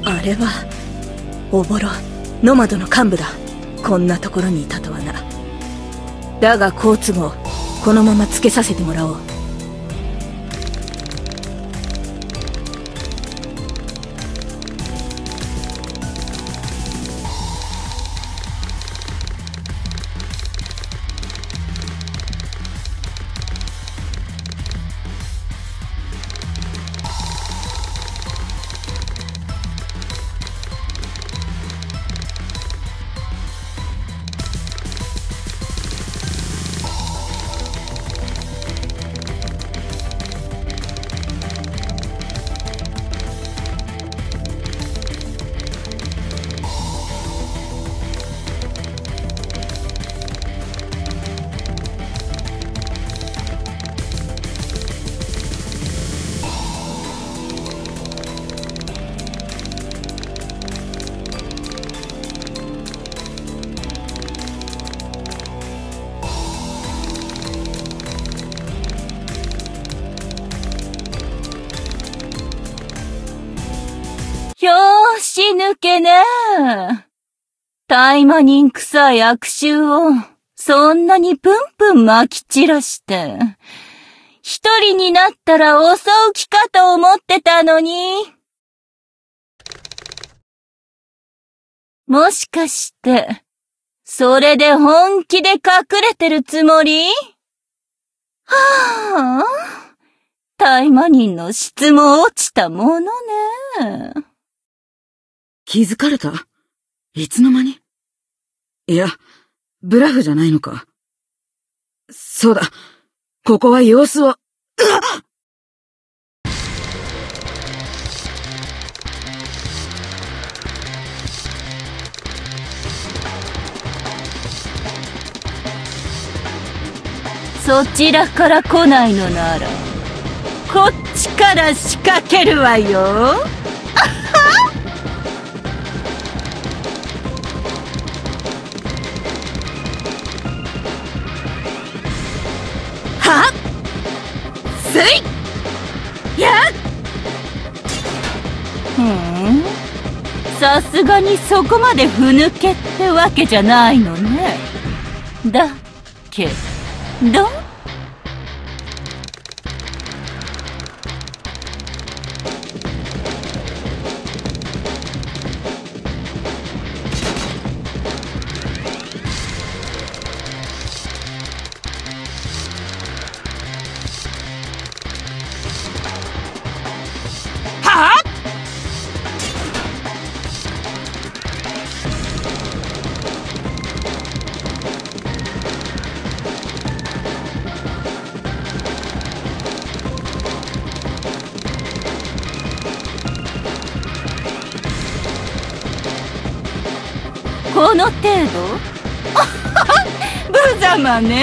あれはおぼろノマドの幹部だ。こんなところにいたとはな。だが好都合、このままつけさせてもらおう。 拍子抜けねえ。大麻人臭い悪臭をそんなにプンプン撒き散らして。一人になったら襲う気かと思ってたのに。もしかして、それで本気で隠れてるつもり？はあ、大麻人の質も落ちたものね。 気づかれた？いつの間に？いや、ブラフじゃないのか。そうだ、ここは様子を。 そちらから来ないのなら、こっちから仕掛けるわよ。 はっせいやっさすがにそこまでふぬけってわけじゃないのね。だけどこの程度？無様ね。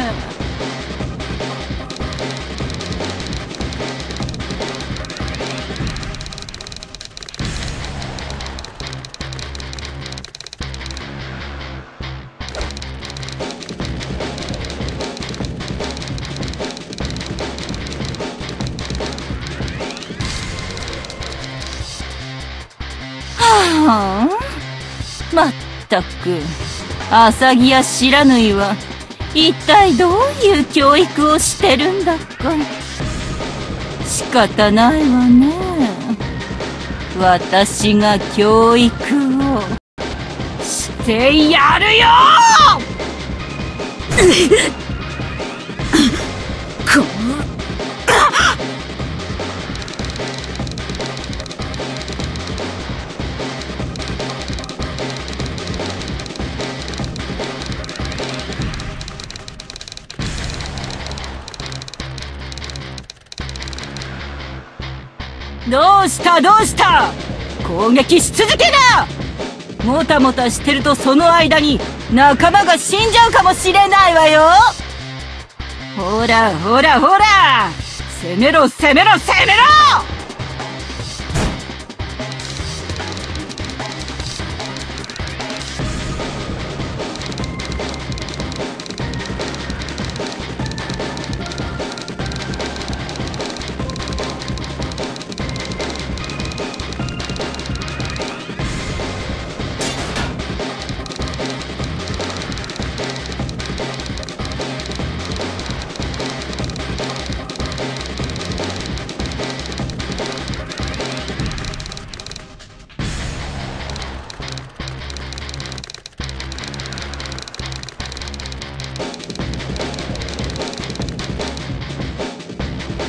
はあ、まったく、浅木や白縫いは一体どういう教育をしてるんだか。仕方ないわね。私が教育をしてやるよ。どうした攻撃し続けな。もたもたしてるとその間に仲間が死んじゃうかもしれないわよ。ほら攻めろ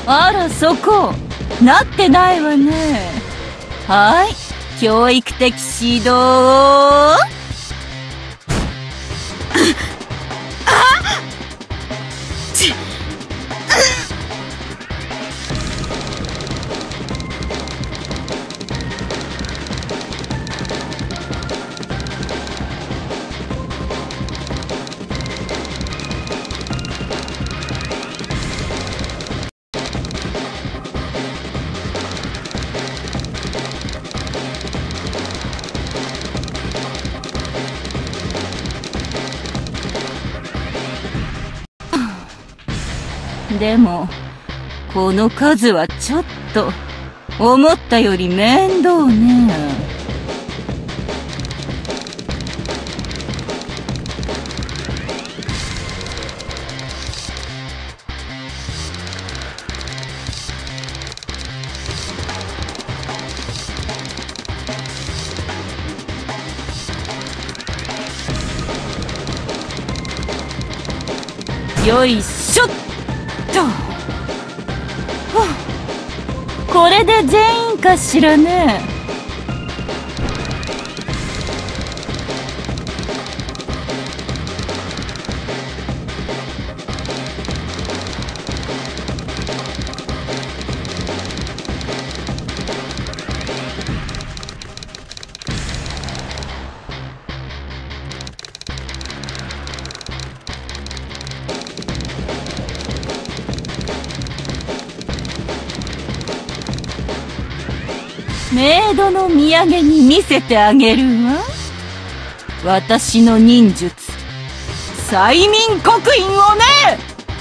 あら、そこ、なってないわね。はい、教育的指導を。でも、この数はちょっと、思ったより面倒ね。よいしょっと。これで全員かしらね。メイドの土産に見せてあげるわ。私の忍術、催眠刻印をね。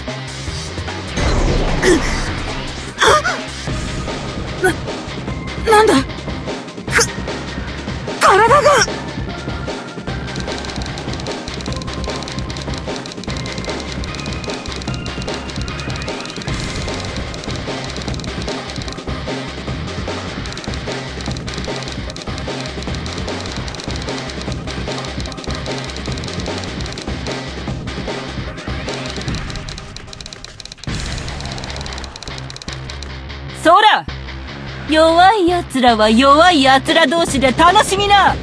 なんだ、体が。 そら、弱い奴らは弱い奴ら同士で楽しみな。 や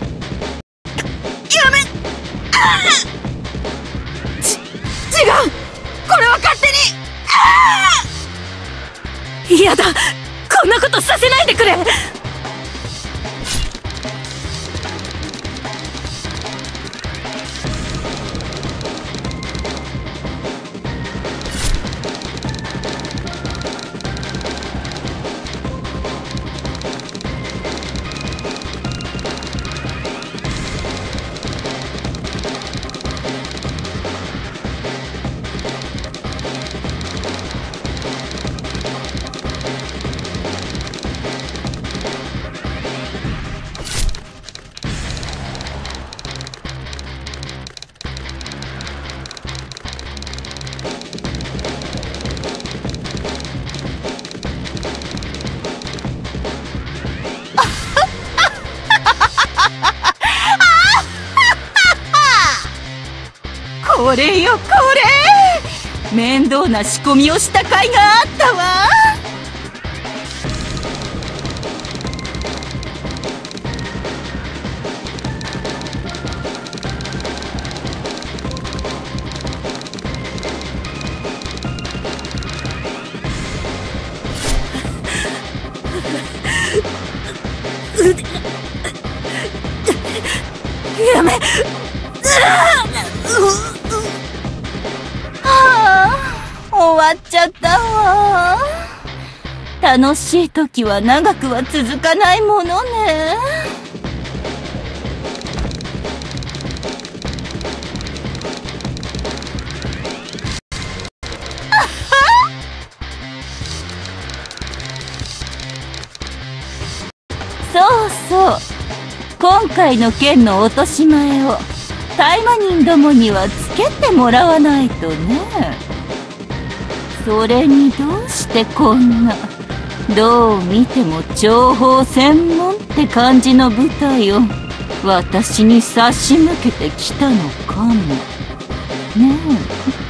め。違う、これは勝手に。 嫌だ、こんなことさせないでくれ。 これよこれ、面倒な仕込みをした甲斐があったわ。 やめ。 終わっちゃったわ。楽しい時は長くは続かないものね。そうそう、今回の件の落とし前を大魔人どもにはつけてもらわないとね。それにどうしてこんな、どう見ても情報専門って感じの部隊を私に差し向けてきたのかもねえ。